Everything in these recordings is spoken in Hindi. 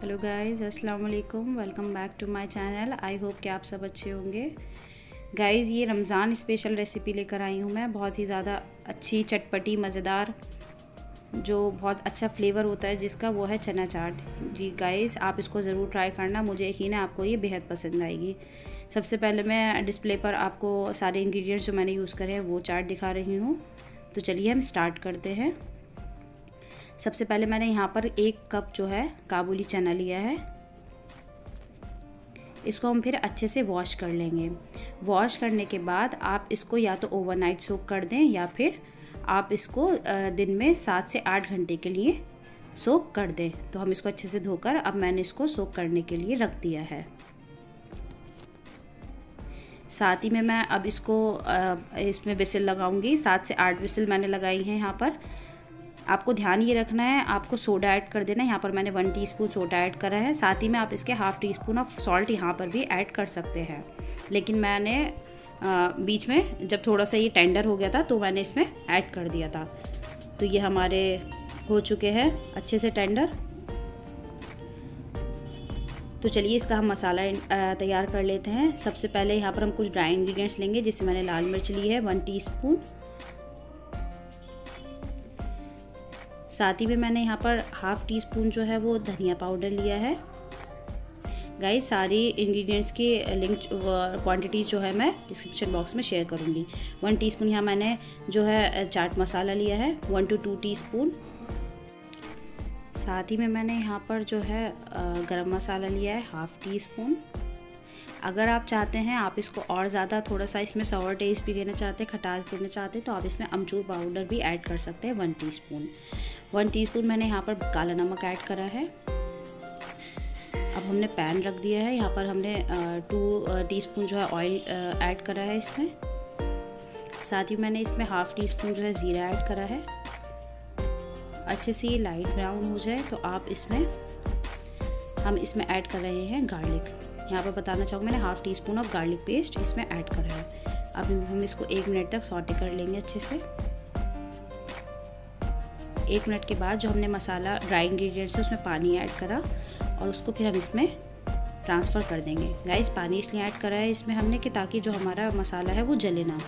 हेलो गाइस, अस्सलाम वालेकुम। Welcome back to my channel. I hope कि आप सब अच्छे होंगे। गाइस, ये रमज़ान स्पेशल रेसिपी लेकर आई हूँ मैं। बहुत ही ज़्यादा अच्छी, चटपटी, मज़ेदार, जो बहुत अच्छा फ्लेवर होता है जिसका, वो है चना चाट। जी गाइस, आप इसको ज़रूर ट्राई करना। मुझे यकीन है आपको ये बेहद पसंद आएगी। सबसे पहले मैं डिस्प्ले पर आपको सारे इंग्रेडिएंट्स जो मैंने यूज़ करे हैं वो चाट दिखा रही हूँ। तो चलिए हम स्टार्ट करते हैं। सबसे पहले मैंने यहाँ पर 1 कप जो है काबुली चना लिया है। इसको हम फिर अच्छे से वॉश कर लेंगे। वॉश करने के बाद आप इसको या तो ओवरनाइट सोक कर दें या फिर आप इसको दिन में 7 से 8 घंटे के लिए सोक कर दें। तो हम इसको अच्छे से धोकर अब मैंने इसको सोक करने के लिए रख दिया है। साथ ही में मैं अब इसको इसमें विसिल लगाऊंगी। 7 से 8 विसिल मैंने लगाई हैं। यहाँ पर आपको ध्यान ये रखना है, आपको सोडा ऐड कर देना है। यहाँ पर मैंने 1 टीस्पून सोडा ऐड करा है। साथ ही में आप इसके ½ टीस्पून ऑफ सॉल्ट यहाँ पर भी ऐड कर सकते हैं। लेकिन मैंने बीच में जब थोड़ा सा ये टेंडर हो गया था तो मैंने इसमें ऐड कर दिया था। तो ये हमारे हो चुके हैं अच्छे से टेंडर। तो चलिए इसका हम मसाला तैयार कर लेते हैं। सबसे पहले यहाँ पर हम कुछ ड्राई इंग्रेडिएंट्स लेंगे, जिसमें मैंने लाल मिर्च ली है 1 टीस्पून। साथ ही में मैंने यहाँ पर ½ टीस्पून जो है वो धनिया पाउडर लिया है। गाइस, सारी इंग्रेडिएंट्स की लिंक क्वांटिटीज़ जो है मैं डिस्क्रिप्शन बॉक्स में शेयर करूँगी। 1 टीस्पून यहाँ मैंने जो है चाट मसाला लिया है, 1 to 2 टीस्पून। साथ ही में मैंने यहाँ पर जो है गरम मसाला लिया है ½ टीस्पून। अगर आप चाहते हैं आप इसको और ज़्यादा थोड़ा सा इसमें सॉर टेस्ट भी देना चाहते हैं, खटास देना चाहते हैं, तो आप इसमें अमचूर पाउडर भी ऐड कर सकते हैं 1 टीस्पून। 1 टीस्पून मैंने यहाँ पर काला नमक ऐड करा है। अब हमने पैन रख दिया है। यहाँ पर हमने 2 टीस्पून जो है ऑयल ऐड करा है इसमें। साथ ही मैंने इसमें ½ टीस्पून जो है ज़ीरा ऐड करा है। अच्छे से ये लाइट ब्राउन हो जाए तो आप हम इसमें ऐड कर रहे हैं गार्लिक। यहाँ पर बताना चाहूँगी मैंने ½ टीस्पून ऑफ गार्लिक पेस्ट इसमें ऐड करा है। अब हम इसको 1 मिनट तक सॉटे कर लेंगे अच्छे से। 1 मिनट के बाद जो हमने मसाला ड्राई इंग्रेडिएंट्स है उसमें पानी ऐड करा और उसको फिर हम इसमें ट्रांसफ़र कर देंगे। गाइस, पानी इसलिए ऐड करा है इसमें हमने कि ताकि जो हमारा मसाला है वो जले ना।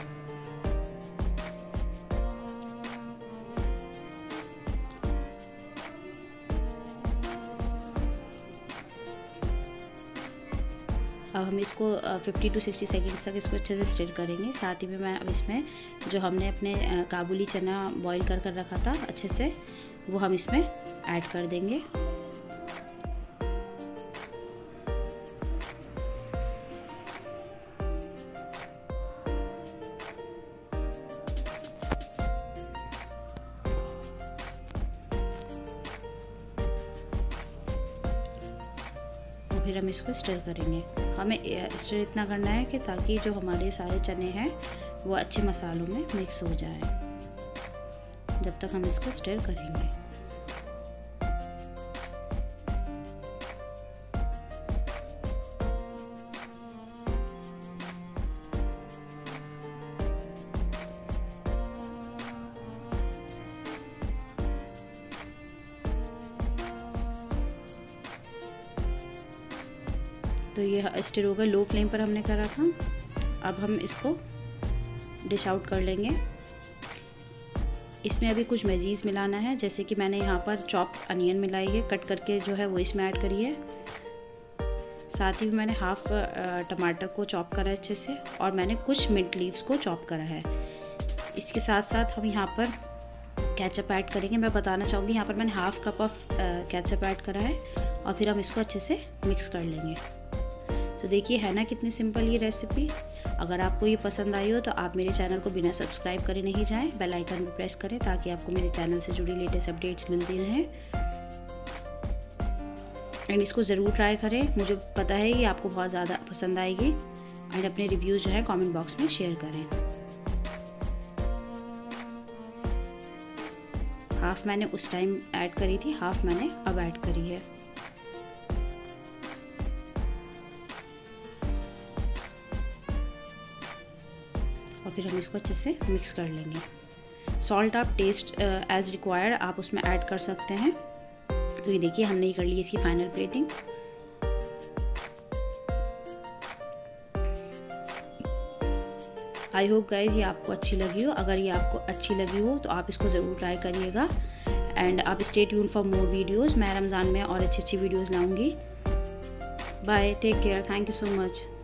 अब हम इसको 50 to 60 सेकेंड्स तक इसको अच्छे से स्टिर करेंगे। साथ ही में मैं अब इसमें जो हमने अपने काबुली चना बॉईल कर रखा था अच्छे से, वो हम इसमें ऐड कर देंगे। फिर हम इसको स्टर करेंगे। हमें स्टर इतना करना है कि ताकि जो हमारे सारे चने हैं वो अच्छे मसालों में मिक्स हो जाए, जब तक हम इसको स्टर करेंगे। तो ये स्टर होगा, लो फ्लेम पर हमने करा था। अब हम इसको डिश आउट कर लेंगे। इसमें अभी कुछ मज़ीद मिलाना है, जैसे कि मैंने यहाँ पर चॉप अनियन मिलाई है, कट करके जो है वो इसमें ऐड करी है। साथ ही मैंने ½ टमाटर को चॉप करा है अच्छे से, और मैंने कुछ मिंट लीव्स को चॉप करा है। इसके साथ साथ हम यहाँ पर केचप ऐड करेंगे। मैं बताना चाहूँगी यहाँ पर मैंने ½ कप ऑफ केचप ऐड करा है और फिर हम इसको अच्छे से मिक्स कर लेंगे। तो देखिए, है ना कितनी सिंपल ये रेसिपी। अगर आपको ये पसंद आई हो तो आप मेरे चैनल को बिना सब्सक्राइब करे नहीं जाएं, बेल आइकन भी प्रेस करें ताकि आपको मेरे चैनल से जुड़ी लेटेस्ट अपडेट्स मिलती रहें। एंड इसको ज़रूर ट्राई करें। मुझे पता है ये आपको बहुत ज़्यादा पसंद आएगी। एंड अपने रिव्यूज़ जो है कमेंट बॉक्स में शेयर करें। ½ मैंने उस टाइम ऐड करी थी, ½ मैंने अब ऐड करी है। और फिर हम इसको अच्छे से मिक्स कर लेंगे। सॉल्ट आप टेस्ट एज रिक्वायर्ड आप उसमें ऐड कर सकते हैं। तो ये देखिए हमने ये कर ली इसकी final plating. I hope guys ये आपको अच्छी लगी हो। अगर ये आपको अच्छी लगी हो तो आप इसको ज़रूर ट्राई करिएगा। एंड आप stay tune for more videos. मैं रमज़ान में और अच्छी वीडियोज़ लाऊंगी। Bye, take care, thank you so much.